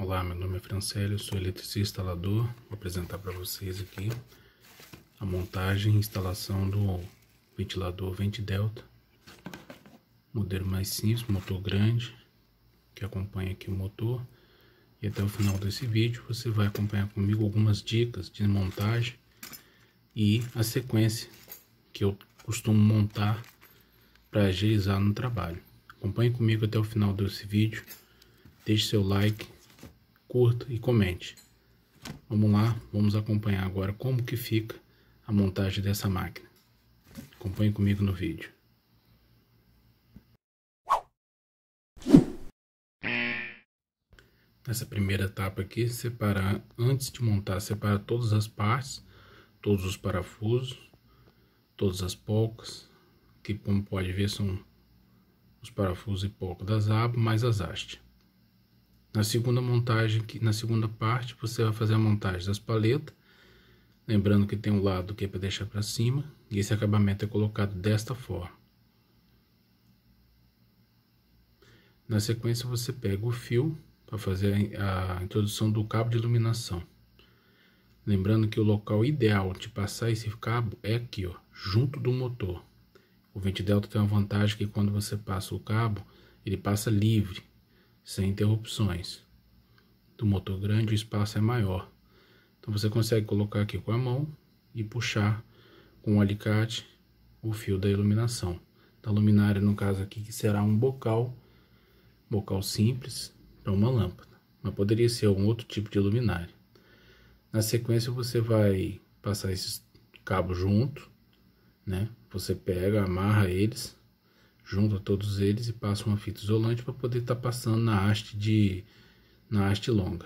Olá, meu nome é Francélio, sou eletricista instalador. Vou apresentar para vocês aqui a montagem e instalação do ventilador Ventidelta, modelo mais simples, motor grande, que acompanha aqui o motor. E até o final desse vídeo você vai acompanhar comigo algumas dicas de montagem e a sequência que eu costumo montar para agilizar no trabalho. Acompanhe comigo até o final desse vídeo, deixe seu like, curta e comente. Vamos lá, vamos acompanhar agora como que fica a montagem dessa máquina. Acompanhe comigo no vídeo. Nessa primeira etapa aqui, antes de montar, separa todas as partes, todos os parafusos, todas as polcas, que como pode ver são os parafusos e polca das abas, mais as hastes. Na segunda montagem, na segunda parte, você vai fazer a montagem das paletas, lembrando que tem um lado que é para deixar para cima, e esse acabamento é colocado desta forma. Na sequência, você pega o fio para fazer a introdução do cabo de iluminação. Lembrando que o local ideal de passar esse cabo é aqui, ó, junto do motor. O Ventidelta tem uma vantagem que quando você passa o cabo, ele passa livre, sem interrupções. Do motor grande o espaço é maior. Então você consegue colocar aqui com a mão e puxar com o alicate o fio da iluminação. Da luminária, no caso aqui, que será um bocal simples para uma lâmpada. Mas poderia ser algum outro tipo de luminária. Na sequência você vai passar esses cabos junto, né? Você pega, amarra eles, junta todos eles e passa uma fita isolante para poder estar passando na haste longa.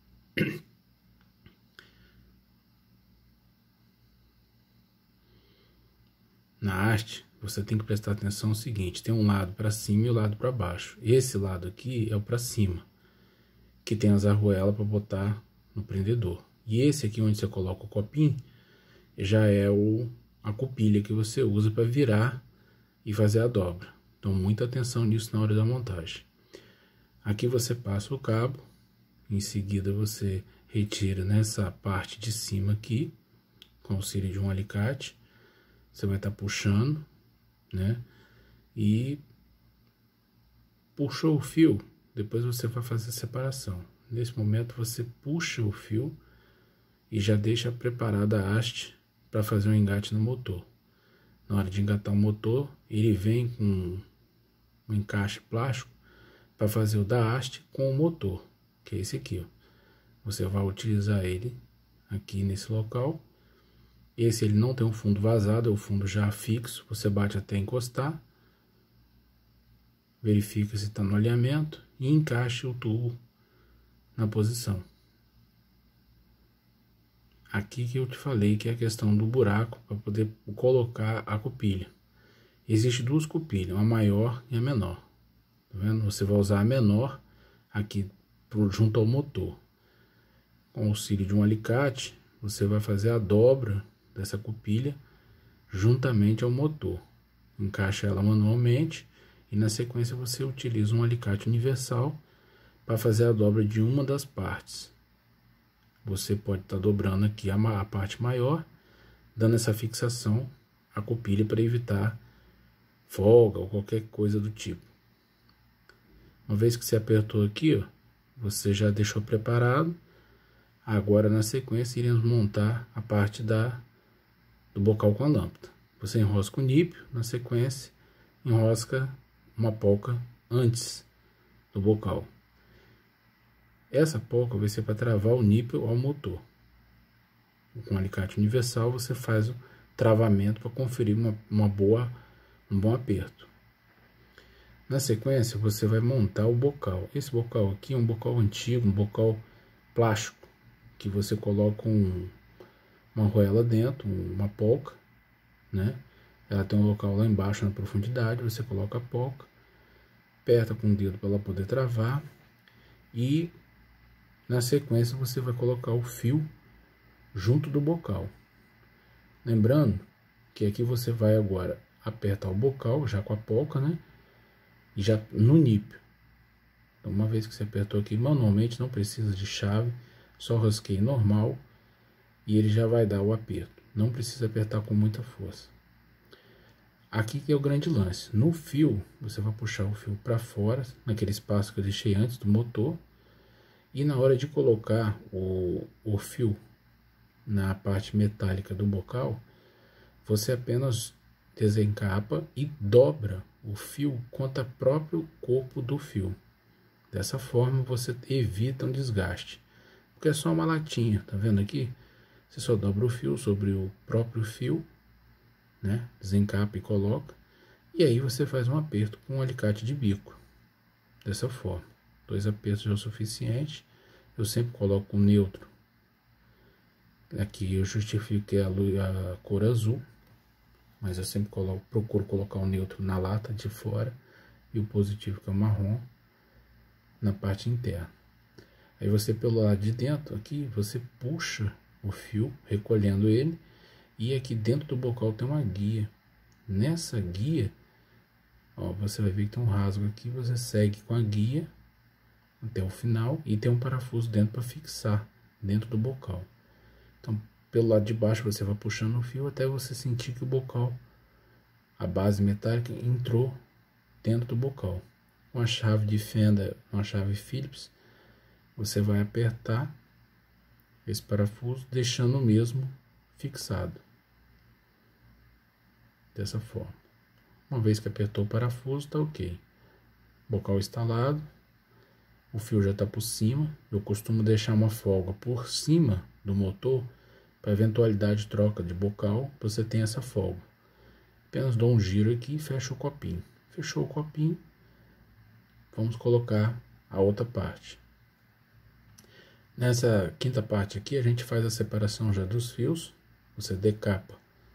Na haste, você tem que prestar atenção no seguinte: tem um lado para cima e o lado para baixo. Esse lado aqui é o para cima, que tem as arruelas para botar no prendedor. E esse aqui onde você coloca o copinho, já é a cupilha que você usa para virar e fazer a dobra. Então muita atenção nisso na hora da montagem. Aqui você passa o cabo, em seguida você retira nessa parte de cima aqui, com o auxílio de um alicate. Você vai estar puxando, né? E puxou o fio, depois você vai fazer a separação. Nesse momento você puxa o fio e já deixa preparada a haste para fazer um engate no motor. Na hora de engatar o motor, ele vem com um encaixe plástico para fazer o da haste com o motor, que é esse aqui, ó. Você vai utilizar ele aqui nesse local. Esse ele não tem um fundo vazado, é o fundo já fixo, você bate até encostar, verifica se está no alinhamento e encaixa o tubo na posição. Aqui que eu te falei que é a questão do buraco para poder colocar a cupilha. Existem duas cupilhas, a maior e a menor. Tá vendo? Você vai usar a menor aqui junto ao motor. Com o auxílio de um alicate, você vai fazer a dobra dessa cupilha juntamente ao motor. Encaixa ela manualmente e na sequência você utiliza um alicate universal para fazer a dobra de uma das partes. Você pode estar dobrando aqui a parte maior, dando essa fixação à cupilha para evitar folga ou qualquer coisa do tipo. Uma vez que você apertou aqui, ó, você já deixou preparado. Agora na sequência iremos montar a parte do bocal com a lâmpada. Você enrosca o nípel, na sequência enrosca uma polca antes do bocal. Essa polca vai ser para travar o nípel ao motor. Com o alicate universal você faz o travamento para conferir um bom aperto. Na sequência você vai montar o bocal. Esse bocal aqui é um bocal antigo, um bocal plástico, que você coloca uma arruela dentro, uma polca, né? Ela tem um local lá embaixo na profundidade, você coloca a polca, aperta com o dedo para ela poder travar e na sequência você vai colocar o fio junto do bocal. Lembrando que aqui você vai agora apertar o bocal já com a polca, né? E já no nípel. Então, uma vez que você apertou aqui manualmente, não precisa de chave, só rosqueio normal e ele já vai dar o aperto. Não precisa apertar com muita força. Aqui que é o grande lance. No fio, você vai puxar o fio para fora, naquele espaço que eu deixei antes do motor. E na hora de colocar o fio na parte metálica do bocal, você apenas desencapa e dobra o fio contra o próprio corpo do fio. Dessa forma você evita um desgaste. Porque é só uma latinha, tá vendo aqui? Você só dobra o fio sobre o próprio fio, né? Desencapa e coloca. E aí você faz um aperto com um alicate de bico. Dessa forma. 2 apertos já é o suficiente. Eu sempre coloco o neutro. Aqui eu justifico que é a cor azul. Mas eu sempre procuro colocar o neutro na lata de fora. E o positivo, que é o marrom, na parte interna. Aí você, pelo lado de dentro, aqui, você puxa o fio, recolhendo ele. E aqui dentro do bocal tem uma guia. Nessa guia, ó, você vai ver que tem um rasgo aqui. Você segue com a guia até o final. E tem um parafuso dentro para fixar dentro do bocal. Então, pelo lado de baixo, você vai puxando o fio até você sentir que o bocal, a base metálica, entrou dentro do bocal. Com a chave de fenda, uma chave Phillips, você vai apertar esse parafuso, deixando o mesmo fixado. Dessa forma. Uma vez que apertou o parafuso, tá ok. Bocal instalado. O fio já está por cima. Eu costumo deixar uma folga por cima do motor, para eventualidade de troca de bocal, você tem essa folga. Apenas dou um giro aqui e fecho o copinho. Fechou o copinho. Vamos colocar a outra parte. Nessa quinta parte aqui, a gente faz a separação já dos fios. Você decapa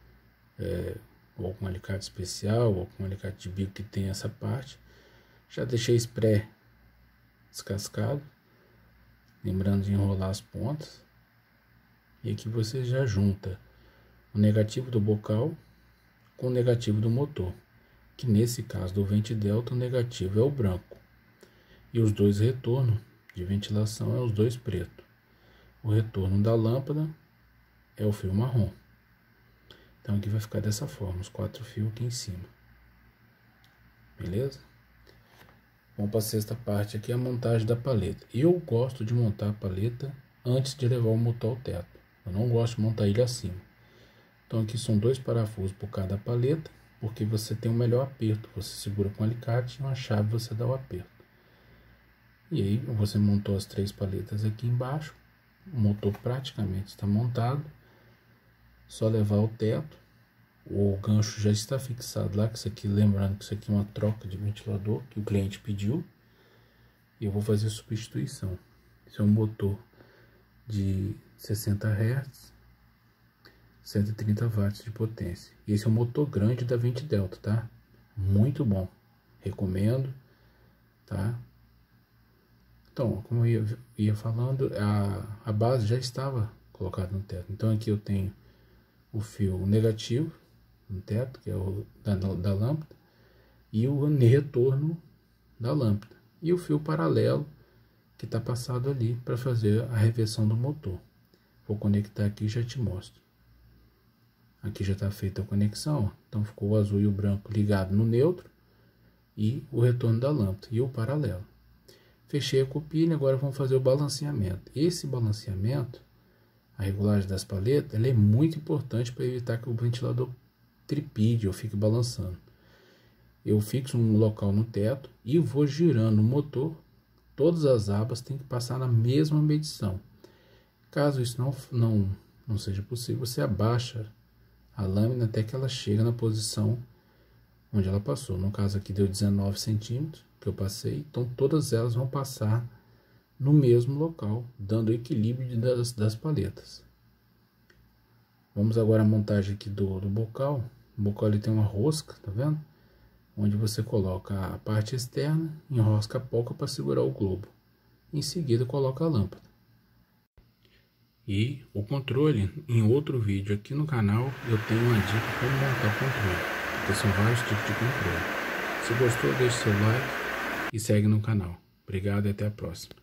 ou com um alicate especial, ou com um alicate de bico que tem essa parte. Já deixei spray descascado. Lembrando de enrolar as pontas. E aqui você já junta o negativo do bocal com o negativo do motor. Que nesse caso do Vent Delta, o negativo é o branco. E os dois retornos de ventilação é os dois pretos. O retorno da lâmpada é o fio marrom. Então aqui vai ficar dessa forma, os 4 fios aqui em cima. Beleza? Vamos para a sexta parte aqui, a montagem da paleta. Eu gosto de montar a paleta antes de levar o motor ao teto. Eu não gosto de montar ele acima. Então aqui são 2 parafusos por cada paleta, porque você tem um melhor aperto. Você segura com o alicate e uma chave você dá o aperto. E aí você montou as 3 paletas aqui embaixo. O motor praticamente está montado. Só levar ao teto. O gancho já está fixado lá, que isso aqui, lembrando que isso aqui é uma troca de ventilador que o cliente pediu. E eu vou fazer a substituição. Esse é um motor de 60 Hz, 130 watts de potência. E esse é um motor grande da Vent Delta, tá? Muito bom. Recomendo, tá? Então, como eu ia falando, a base já estava colocada no teto. Então aqui eu tenho o fio negativo no teto, que é o da lâmpada, e o retorno da lâmpada. E o fio paralelo que está passado ali para fazer a reversão do motor. Vou conectar aqui e já te mostro. Aqui já está feita a conexão, ó. Então ficou o azul e o branco ligado no neutro e o retorno da lâmpada e o paralelo. Fechei a copilha, agora vamos fazer o balanceamento. Esse balanceamento, a regulagem das paletas, ela é muito importante para evitar que o ventilador tripide ou fique balançando. Eu fixo um local no teto e vou girando o motor. Todas as abas têm que passar na mesma medição. Caso isso não seja possível, você abaixa a lâmina até que ela chegue na posição onde ela passou. No caso aqui deu 19 centímetros que eu passei, então todas elas vão passar no mesmo local, dando equilíbrio das paletas. Vamos agora à montagem aqui do bocal. O bocal ele tem uma rosca, tá vendo? Onde você coloca a parte externa, enrosca a polca para segurar o globo. Em seguida coloca a lâmpada. E o controle, em outro vídeo aqui no canal, eu tenho uma dica como montar o controle, porque são vários tipos de controle. Se gostou, deixe seu like e segue no canal. Obrigado e até a próxima.